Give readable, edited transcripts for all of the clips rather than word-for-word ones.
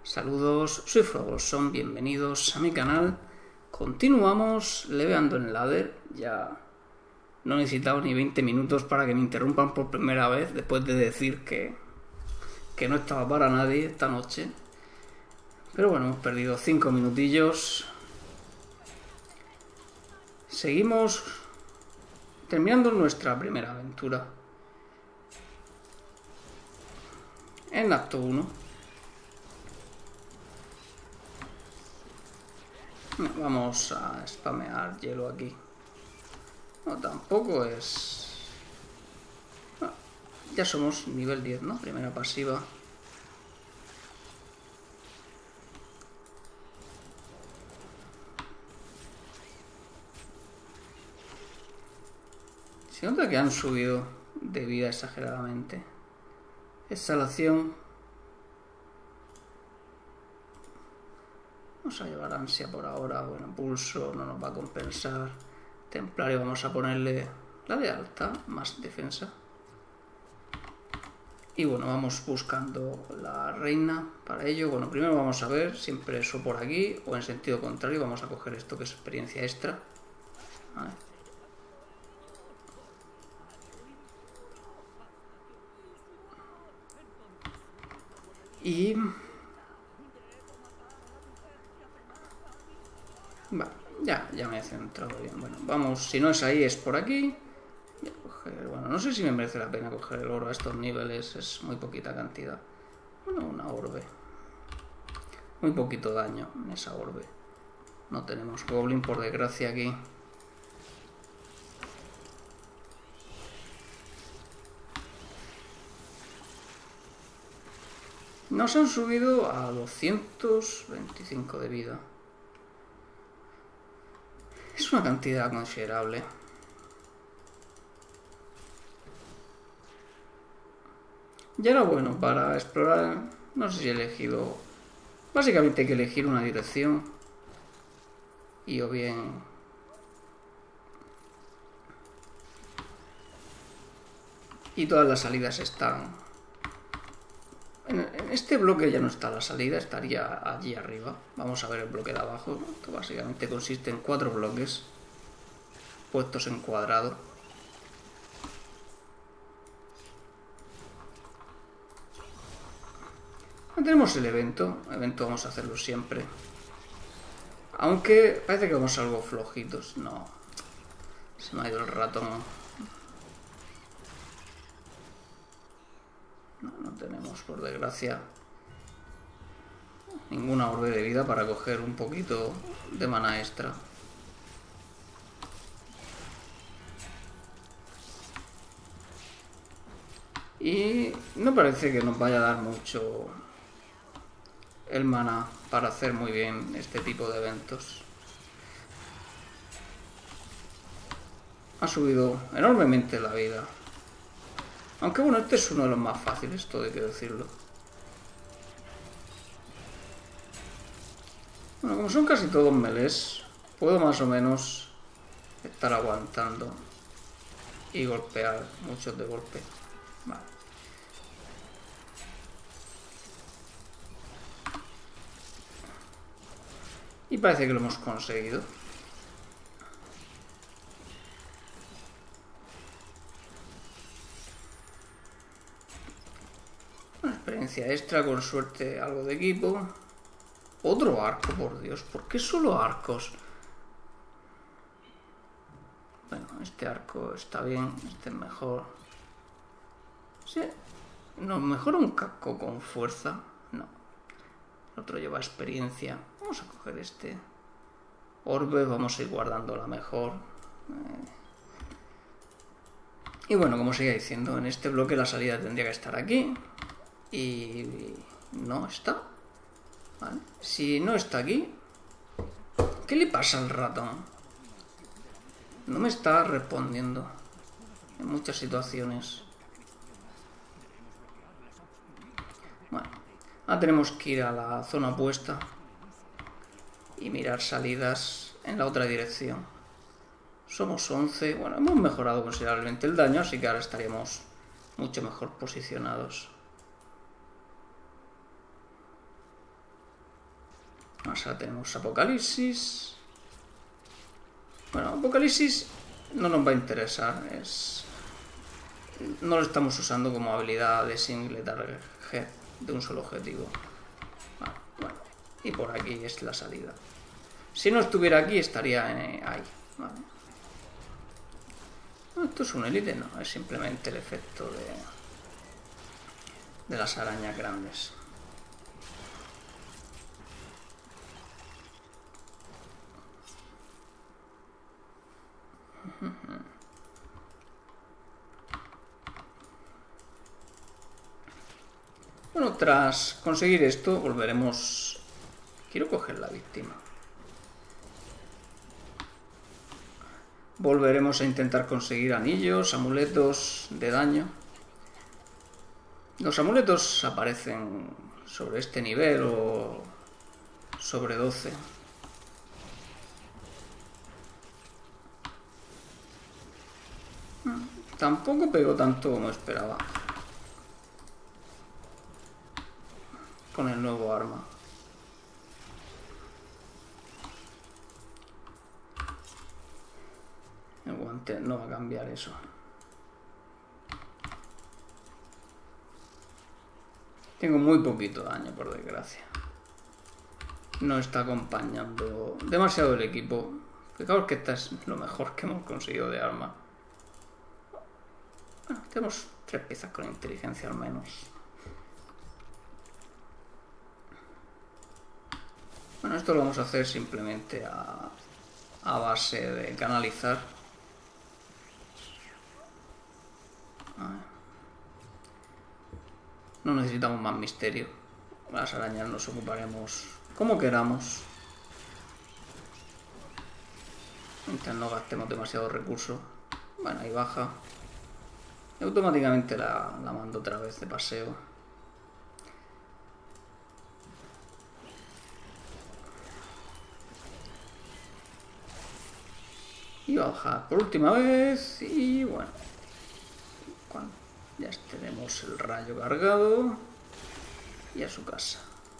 Saludos, soy Frogolson, bienvenidos a mi canal. Continuamos leveando en ladder. Ya no he necesitado ni 20 minutos para que me interrumpan por primera vez, después de decir que no estaba para nadie esta noche. Pero bueno, hemos perdido 5 minutillos. Seguimos terminando nuestra primera aventura en acto 1. Vamos a spamear hielo aquí. No, tampoco es... No, ya somos nivel 10, ¿no? Primera pasiva. Se nota que han subido de vida exageradamente. Exhalación. Vamos a llevar ansia por ahora. Bueno, pulso no nos va a compensar. Templario vamos a ponerle la de alta, más defensa. Y bueno, vamos buscando la reina para ello. Bueno, primero vamos a ver siempre eso por aquí, o en sentido contrario vamos a coger esto que es experiencia extra. Vale. Y... Vale, ya me he centrado bien. Bueno, vamos, si no es ahí, es por aquí. Voy a coger, bueno, no sé si me merece la pena coger el oro a estos niveles, es muy poquita cantidad. Bueno, una orbe. Muy poquito daño en esa orbe. No tenemos goblin, por desgracia, aquí. Nos han subido a 225 de vida. Es una cantidad considerable. Ya era bueno para explorar. No sé si he elegido... Básicamente hay que elegir una dirección. Y o bien... Y todas las salidas están... En este bloque ya no está la salida, estaría allí arriba. Vamos a ver el bloque de abajo. Esto básicamente consiste en 4 bloques puestos en cuadrado. Tenemos el evento. El evento vamos a hacerlo siempre. Aunque parece que vamos algo flojitos. No. Se me ha ido el ratón. No tenemos, por desgracia, ninguna orbe de vida para coger un poquito de mana extra. Y no parece que nos vaya a dar mucho el mana para hacer muy bien este tipo de eventos. Ha subido enormemente la vida. Aunque bueno, este es uno de los más fáciles, todo hay que decirlo. Bueno, como son casi todos melés, puedo más o menos estar aguantando y golpear muchos de golpe. Vale. Y parece que lo hemos conseguido. Experiencia extra, con suerte algo de equipo. Otro arco, por Dios. ¿Por qué solo arcos? Bueno, este arco está bien. Este es mejor. Sí. No, mejor un casco con fuerza. No. El otro lleva experiencia. Vamos a coger este. Orbe, vamos a ir guardándola mejor. Y bueno, como seguía diciendo, en este bloque la salida tendría que estar aquí. Y no está. ¿Vale? Si no está aquí, ¿qué le pasa al ratón? No me está respondiendo en muchas situaciones. Bueno, ahora tenemos que ir a la zona opuesta y mirar salidas en la otra dirección. Somos 11. Bueno, hemos mejorado considerablemente el daño, así que ahora estaríamos mucho mejor posicionados. más? Ahora tenemos Apocalipsis. Bueno, Apocalipsis no nos va a interesar. No lo estamos usando como habilidad de single target, de un solo objetivo. Bueno, y por aquí es la salida. Si no estuviera aquí, estaría ahí. Vale. No, esto es un élite, no, es simplemente el efecto de las arañas grandes. Bueno, tras conseguir esto, volveremos... Quiero coger la víctima. Volveremos a intentar conseguir anillos, amuletos de daño. Los amuletos aparecen sobre este nivel o sobre 12. Tampoco pegó tanto como esperaba con el nuevo arma. El guante no va a cambiar eso. Tengo muy poquito daño, por desgracia. No está acompañando demasiado el equipo. Fijaos que esta es lo mejor que hemos conseguido de arma. Bueno, tenemos 3 piezas con inteligencia al menos. Bueno, esto lo vamos a hacer simplemente a base de canalizar. No necesitamos más misterio. Las arañas nos ocuparemos como queramos. Mientras no gastemos demasiados recursos. Bueno, ahí baja. Y automáticamente la mando otra vez de paseo. Y va a bajar por última vez. Y bueno. Ya tenemos el rayo cargado. Y a su casa.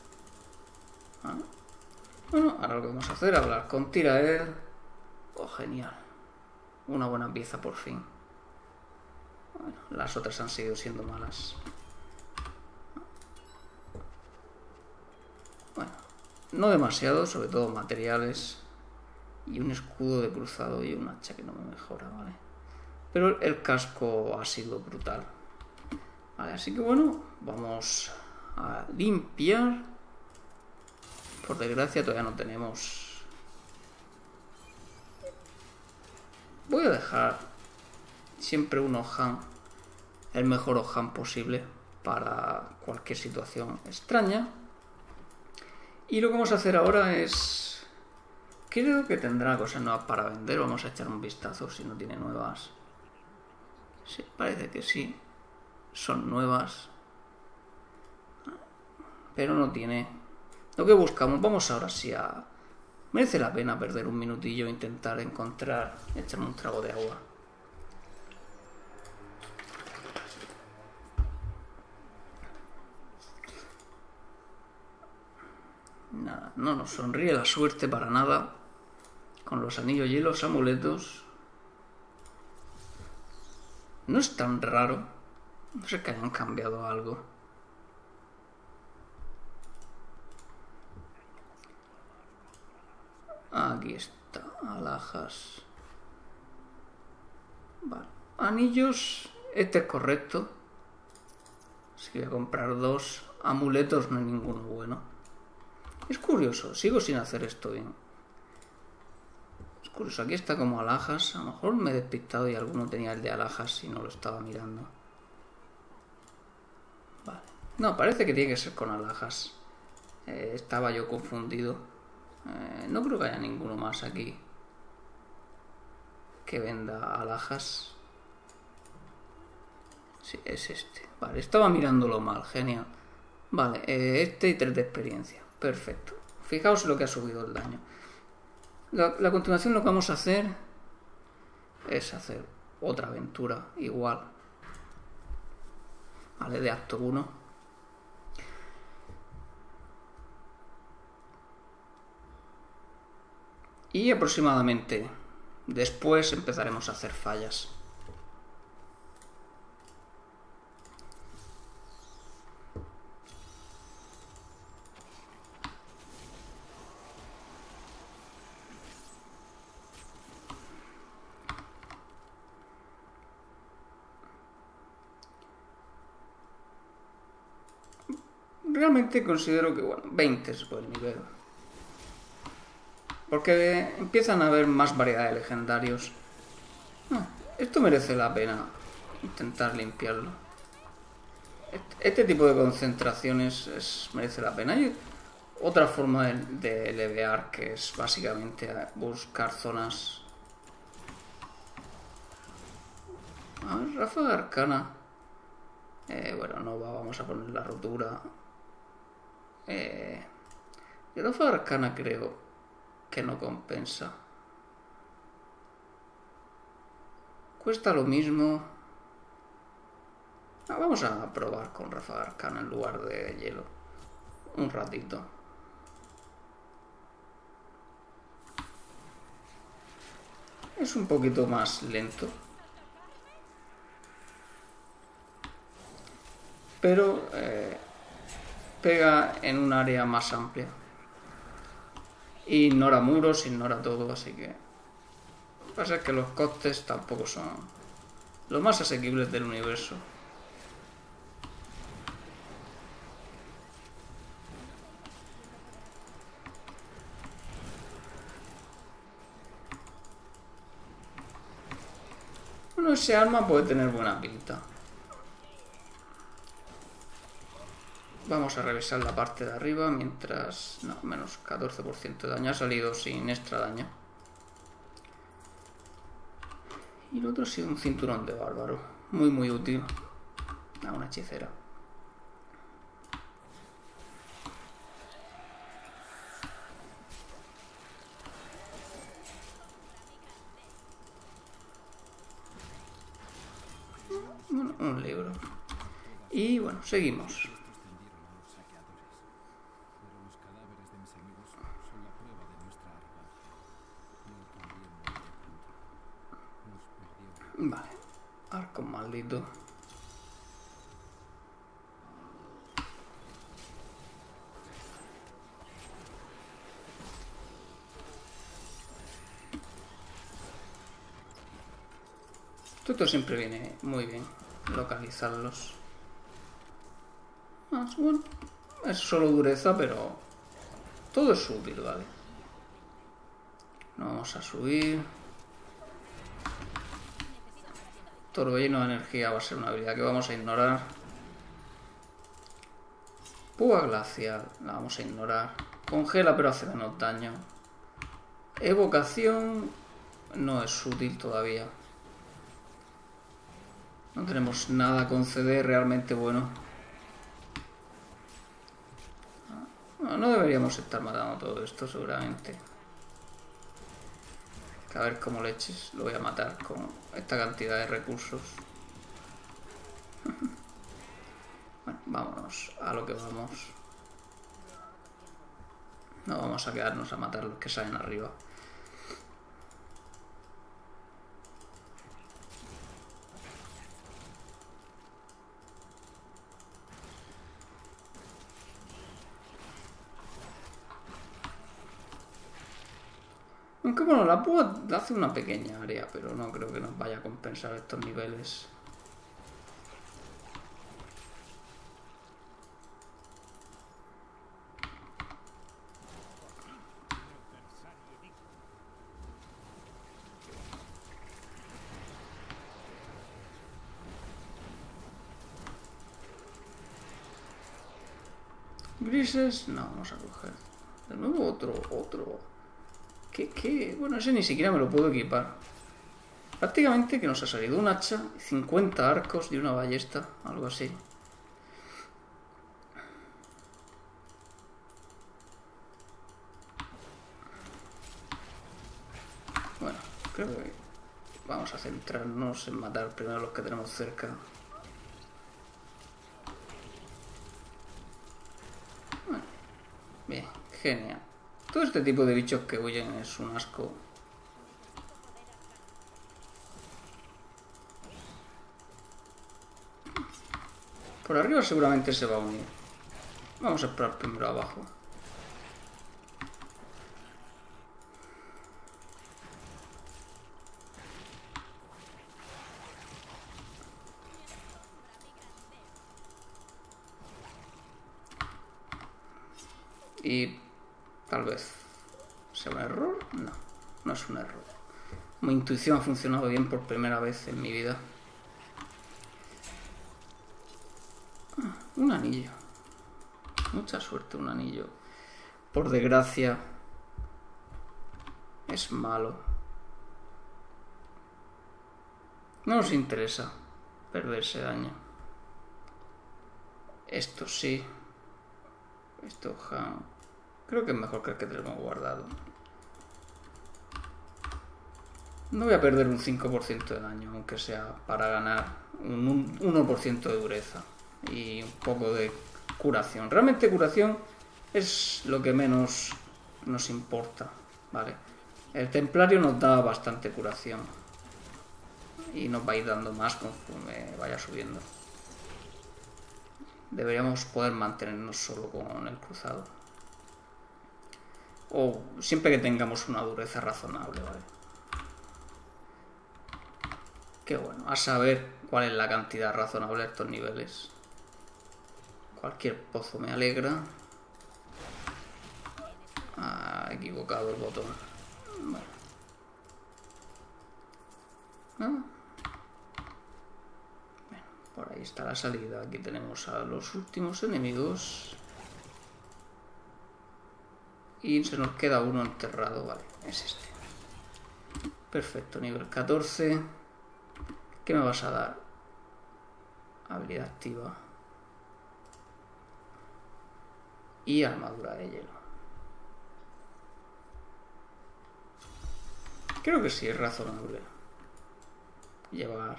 Bueno, ahora lo que vamos a hacer es hablar con Tirael. Oh, genial. Una buena pieza por fin. Bueno, las otras han seguido siendo malas. Bueno, no demasiado, sobre todo materiales. Y un escudo de cruzado y un hacha que no me mejora, ¿vale? Pero el casco ha sido brutal. Vale, así que bueno, vamos a limpiar. Por desgracia todavía no tenemos... Voy a dejar siempre un Ojan, el mejor Ojan posible para cualquier situación extraña. Y lo que vamos a hacer ahora es... Creo que tendrá cosas nuevas para vender. Vamos a echar un vistazo si no tiene nuevas. Sí, parece que sí. Son nuevas. Pero no tiene... Lo que buscamos. Vamos ahora sí a... Merece la pena perder un minutillo e intentar encontrar... Echarme un trago de agua. Nada, no nos sonríe la suerte para nada. Con los anillos y los amuletos. No es tan raro. No sé que hayan cambiado algo. Aquí está. Alhajas. Vale. Anillos. Este es correcto. Así que voy a comprar 2. Amuletos no hay ninguno bueno. Es curioso. Sigo sin hacer esto bien. Es curioso. Aquí está como alhajas. A lo mejor me he despistado y alguno tenía el de alhajas y no lo estaba mirando. Vale. No, parece que tiene que ser con alhajas. Estaba yo confundido. No creo que haya ninguno más aquí que venda alhajas. Sí, es este. Vale, estaba mirándolo mal, genial. Vale, este y 3 de experiencia. Perfecto. Fijaos lo que ha subido el daño. La continuación lo que vamos a hacer es hacer otra aventura igual. Vale, de acto 1. Y aproximadamente después empezaremos a hacer fallas. Realmente considero que, bueno, 20 es buen nivel. Porque empiezan a haber más variedad de legendarios. Esto merece la pena intentar limpiarlo. Este tipo de concentraciones merece la pena. Hay otra forma de levear, que es básicamente buscar zonas. A ver, ráfaga arcana. Bueno, no vamos a poner la rotura. Ráfaga arcana creo que no compensa. Cuesta lo mismo. Vamos a probar con ráfaga arcana en lugar de hielo. Un ratito. Es un poquito más lento. Pero pega en un área más amplia. Ignora muros, ignora todo, así que... Lo que pasa es que los costes tampoco son los más asequibles del universo. Bueno, ese arma puede tener buena pinta. Vamos a revisar la parte de arriba mientras... No, menos 14% de daño. Ha salido sin extra daño. Y el otro ha sido un cinturón de bárbaro. Muy, muy útil. Una hechicera. Bueno, un libro. Y bueno, seguimos. Vale, arco maldito. Esto siempre viene muy bien, localizarlos. Bueno, es solo dureza, pero todo es útil, ¿vale? No vamos a subir. Torbellino de energía va a ser una habilidad que vamos a ignorar. Púa glacial, la vamos a ignorar. Congela pero hace menos daño. Evocación no es útil todavía. No tenemos nada a conceder realmente bueno. No deberíamos estar matando todo esto seguramente. A ver cómo leches lo voy a matar con esta cantidad de recursos. Bueno, vámonos a lo que vamos. No vamos a quedarnos a matar los que salen arriba. Aunque bueno, la púa hace una pequeña área, pero no creo que nos vaya a compensar estos niveles. Grises, no, vamos a coger. De nuevo otro. ¿Qué? Bueno, ese ni siquiera me lo puedo equipar. Prácticamente que nos ha salido un hacha, 50 arcos y una ballesta, algo así. Bueno, creo que vamos a centrarnos en matar primero a los que tenemos cerca. Bueno, bien, genial. Todo este tipo de bichos que huyen es un asco. Por arriba seguramente se va a unir. Vamos a esperar primero abajo. Y tal vez sea un error. No, no es un error. Mi intuición ha funcionado bien por primera vez en mi vida. Un anillo. Mucha suerte, un anillo. Por desgracia, es malo. No nos interesa perder ese daño. Esto sí. Esto creo que es mejor que el que tenemos guardado. No voy a perder un 5% de daño, aunque sea para ganar un 1% de dureza y un poco de curación. Realmente curación es lo que menos nos importa, ¿vale? El templario nos da bastante curación y nos va a ir dando más conforme vaya subiendo. Deberíamos poder mantenernos solo con el cruzado. O siempre que tengamos una dureza razonable, ¿vale? Qué bueno, a saber cuál es la cantidad razonable de estos niveles. Cualquier pozo me alegra. Equivocado el botón. Bueno. ¿No? Bueno, por ahí está la salida. Aquí tenemos a los últimos enemigos. Y se nos queda uno enterrado, vale, es este. Perfecto, nivel 14. ¿Qué me vas a dar? Habilidad activa. Y armadura de hielo. Creo que sí, es razonable llevar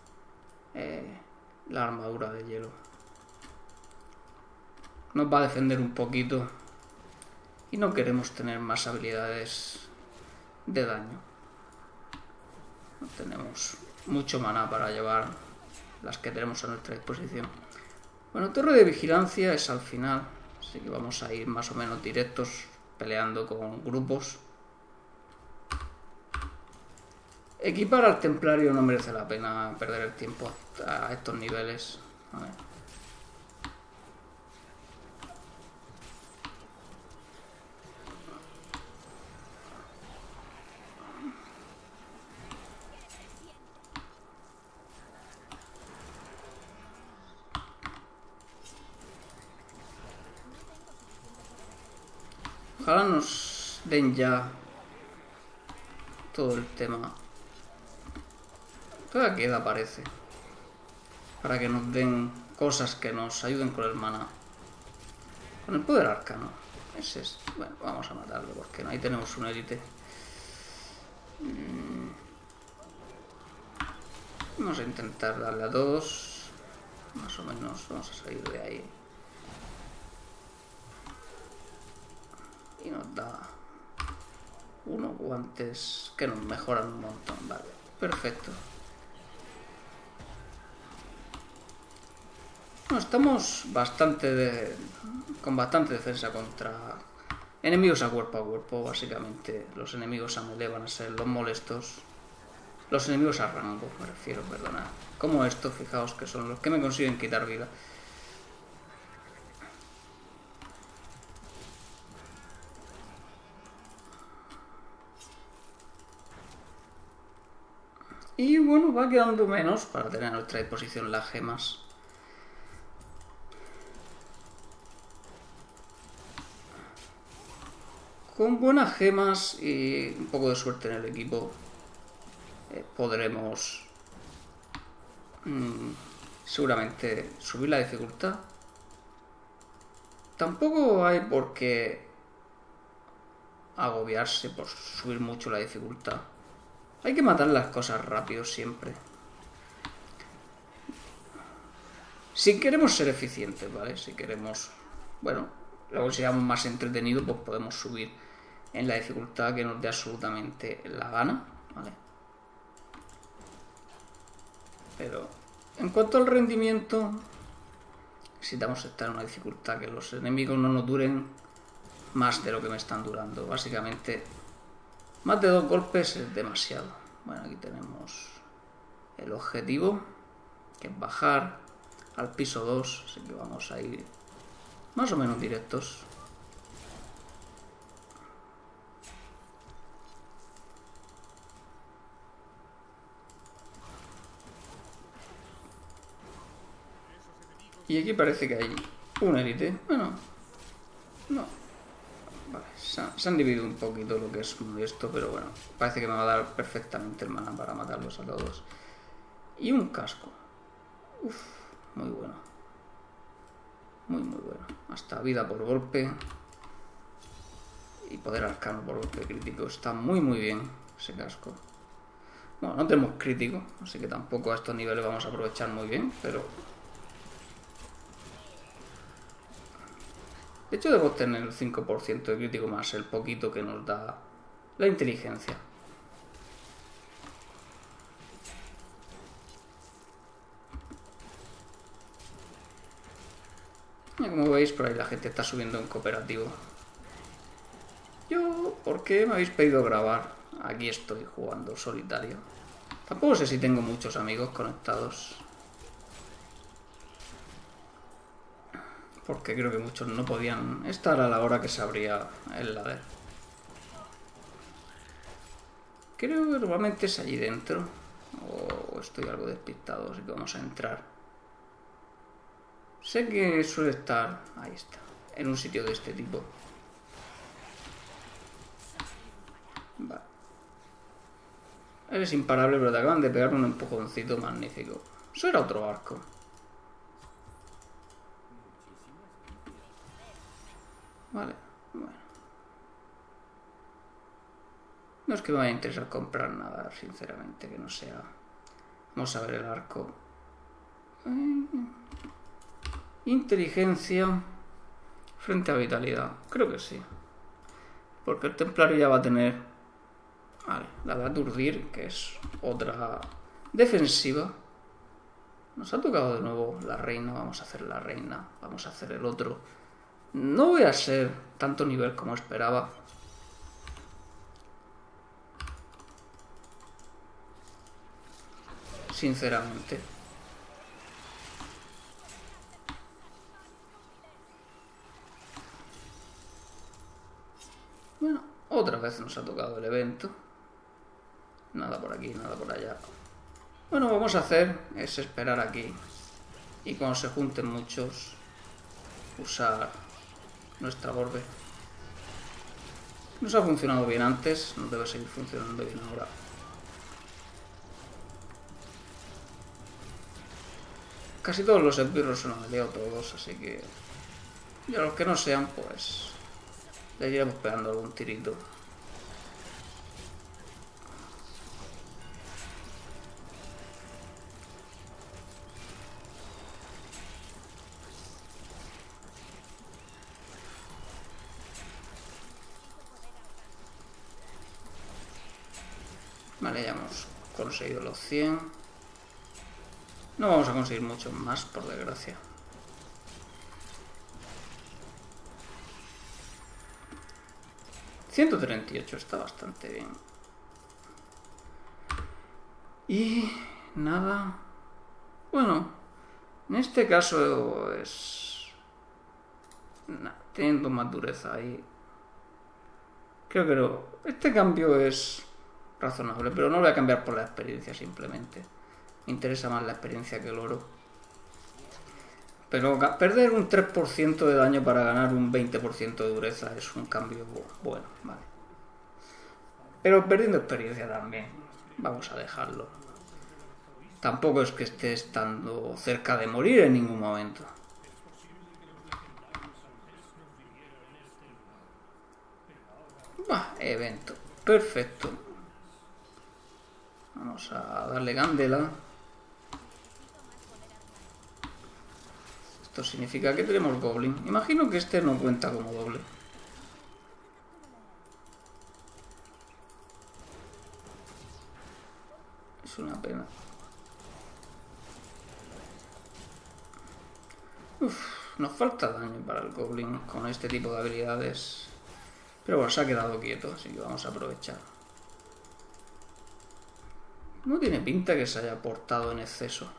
la armadura de hielo. Nos va a defender un poquito. Y no queremos tener más habilidades de daño. No tenemos mucho maná para llevar las que tenemos a nuestra disposición. Bueno, torre de vigilancia es al final, así que vamos a ir más o menos directos peleando con grupos. Equipar al templario no merece la pena perder el tiempo a estos niveles. A ver. Ojalá nos den ya todo el tema. Todavía queda, parece. Para que nos den cosas que nos ayuden con el maná. Con el poder arcano. Ese es. Bueno, vamos a matarlo porque no. Ahí tenemos un élite. Vamos a intentar darle a todos. Más o menos. Vamos a salir de ahí. Y nos da unos guantes que nos mejoran un montón. Vale, perfecto. Bueno, estamos con bastante defensa contra enemigos a cuerpo, básicamente. Los enemigos a melee van a ser los molestos. Los enemigos a rango, me refiero, perdonad. Como estos, fijaos que son los que me consiguen quitar vida. Y bueno, va quedando menos para tener a nuestra disposición las gemas. Con buenas gemas y un poco de suerte en el equipo podremos seguramente subir la dificultad. Tampoco hay por qué agobiarse por subir mucho la dificultad. Hay que matar las cosas rápido siempre. Si queremos ser eficientes, ¿vale? Si queremos, bueno, lo consideramos más entretenido, pues podemos subir en la dificultad que nos dé absolutamente la gana, ¿vale? Pero en cuanto al rendimiento, necesitamos estar en una dificultad que los enemigos no nos duren más de lo que me están durando. Básicamente, más de 2 golpes es demasiado. Bueno, aquí tenemos el objetivo, que es bajar al piso 2, así que vamos a ir más o menos directos. Y aquí parece que hay un élite. Bueno, no. Vale, se han dividido un poquito lo que es esto, pero bueno, parece que me va a dar perfectamente el mana para matarlos a todos. Y un casco. Uf, muy bueno. Muy bueno. Hasta vida por golpe. Y poder arcano por golpe crítico. Está muy bien ese casco. Bueno, no tenemos crítico, así que tampoco a estos niveles vamos a aprovechar muy bien, pero... De hecho, debo tener el 5% de crítico más el poquito que nos da la inteligencia. Y como veis, por ahí la gente está subiendo en cooperativo. Yo, ¿por qué me habéis pedido grabar? Aquí estoy jugando solitario. Tampoco sé si tengo muchos amigos conectados. Porque creo que muchos no podían estar a la hora que se abría el ladder. Creo que normalmente es allí dentro. O estoy algo despistado, así que vamos a entrar. Sé que suele estar... Ahí está. En un sitio de este tipo. Vale. Eres imparable, pero te acaban de pegar un empujoncito magnífico. Eso era otro arco. Vale, bueno. No es que me vaya a interesar comprar nada, sinceramente, que no sea... Vamos a ver el arco. Inteligencia frente a vitalidad. Creo que sí. Porque el templario ya va a tener... Vale, la de aturdir, que es otra defensiva. Nos ha tocado de nuevo la reina. Vamos a hacer la reina. Vamos a hacer el otro. No voy a ser tanto nivel como esperaba. Sinceramente. Bueno, otra vez nos ha tocado el evento. Nada por aquí, nada por allá. Bueno, vamos a hacer es esperar aquí. Y cuando se junten muchos, usar nuestra orbe. Nos ha funcionado bien antes, nos debe seguir funcionando bien ahora. Casi todos los esbirros son aliados todos, así que... Y a los que no sean, pues... le iremos pegando algún tirito. Vale, ya hemos conseguido los 100. No vamos a conseguir mucho más, por desgracia. $138 está bastante bien. Y nada. Bueno, en este caso es... teniendo más dureza ahí. Creo que no. Este cambio es razonable, pero no lo voy a cambiar por la experiencia simplemente. Me interesa más la experiencia que el oro. Pero perder un 3% de daño para ganar un 20% de dureza es un cambio bueno, vale. Pero perdiendo experiencia también. Vamos a dejarlo. Tampoco es que esté estando cerca de morir en ningún momento. Evento. Perfecto. Vamos a darle candela. Esto significa que tenemos Goblin. Imagino que este no cuenta como doble. Es una pena. Uf, nos falta daño para el Goblin con este tipo de habilidades. Pero bueno, se ha quedado quieto, así que vamos a aprovechar. No tiene pinta que se haya portado en exceso.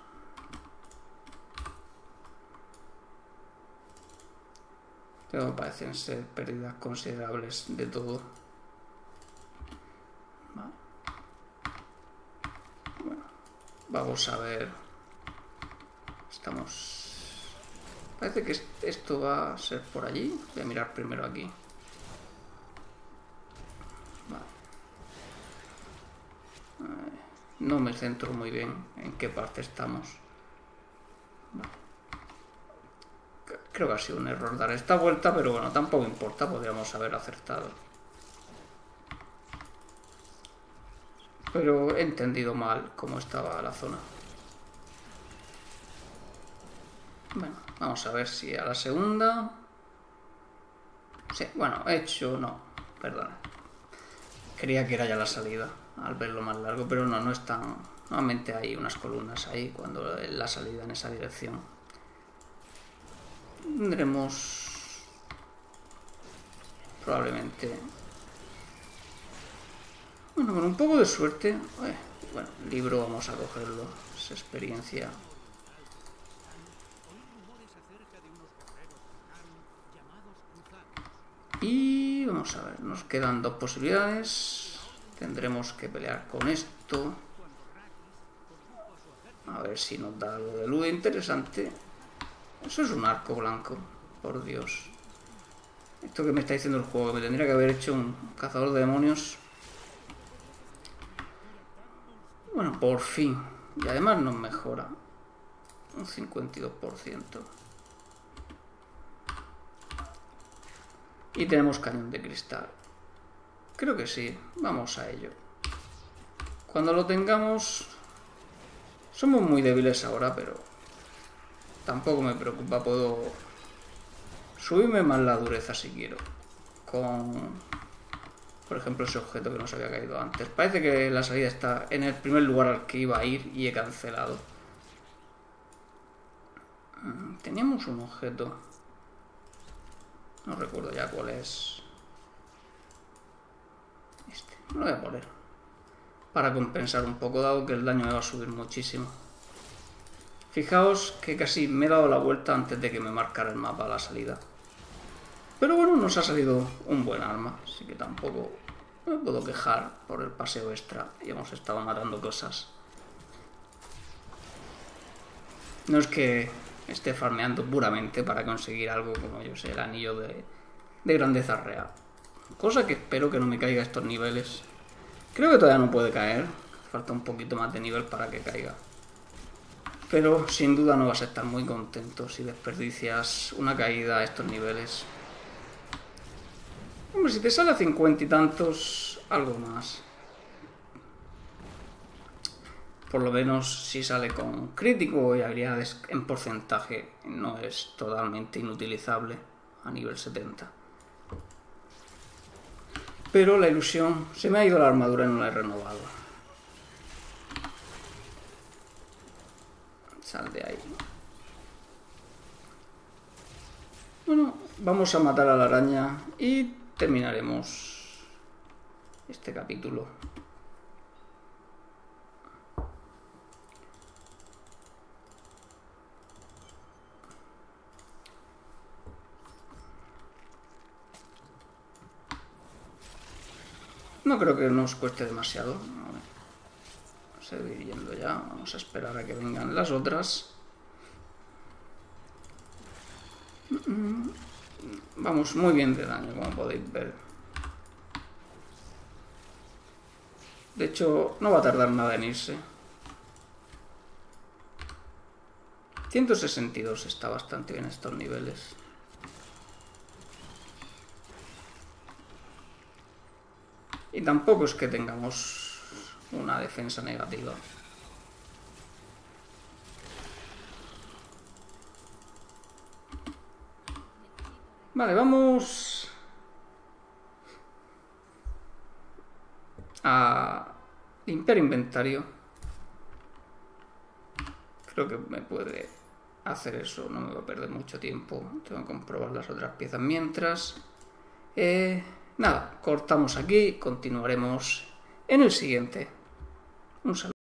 Pero parecen ser pérdidas considerables de todo. Vale. Bueno, vamos a ver. Estamos... Parece que esto va a ser por allí. Voy a mirar primero aquí. Vale. No me centro muy bien en qué parte estamos. Vale. Creo que ha sido un error dar esta vuelta, pero bueno, tampoco importa, podríamos haber acertado. Pero he entendido mal cómo estaba la zona. Bueno, vamos a ver si a la segunda... Sí, bueno, he hecho... No, perdón. Creía que era ya la salida, al verlo más largo, pero no, no es tan... Normalmente hay unas columnas ahí cuando la salida en esa dirección. Tendremos... Probablemente... Bueno, con un poco de suerte... Bueno, el libro vamos a cogerlo, es experiencia... Y vamos a ver, nos quedan dos posibilidades. Tendremos que pelear con esto. A ver si nos da algo de luz interesante. Eso es un arco blanco, por Dios. Esto que me está diciendo el juego, que me tendría que haber hecho un cazador de demonios. Bueno, por fin. Y además nos mejora un 52%. Y tenemos cañón de cristal. Creo que sí. Vamos a ello. Cuando lo tengamos... Somos muy débiles ahora, pero... Tampoco me preocupa. Puedo subirme más la dureza si quiero. Con... Por ejemplo, ese objeto que nos había caído antes. Parece que la salida está en el primer lugar al que iba a ir y he cancelado. Teníamos un objeto... No recuerdo ya cuál es. Este. Lo voy a poner. Para compensar un poco, dado que el daño me va a subir muchísimo. Fijaos que casi me he dado la vuelta antes de que me marcara el mapa a la salida. Pero bueno, nos ha salido un buen arma. Así que tampoco me puedo quejar por el paseo extra. Y hemos estado matando cosas. No es que... esté farmeando puramente para conseguir algo como, yo sé, el anillo de grandeza real. Cosa que espero que no me caiga a estos niveles. Creo que todavía no puede caer. Falta un poquito más de nivel para que caiga. Pero sin duda no vas a estar muy contento si desperdicias una caída a estos niveles. Hombre, si te sale a 50 y tantos, algo más. Por lo menos si sale con crítico y habilidades en porcentaje, no es totalmente inutilizable a nivel 70. Pero la ilusión... Se me ha ido la armadura y no la he renovado. Sal de ahí. Bueno, vamos a matar a la araña y terminaremos este capítulo. No creo que nos cueste demasiado. Vamos a seguir yendo ya. Vamos a esperar a que vengan las otras. Vamos muy bien de daño, como podéis ver. De hecho, no va a tardar nada en irse. 162 está bastante bien estos niveles. Y tampoco es que tengamos una defensa negativa. Vale, vamos a limpiar inventario. Creo que me puede hacer eso, no me va a perder mucho tiempo. Tengo que comprobar las otras piezas mientras. Nada, cortamos aquí, continuaremos en el siguiente. Un saludo.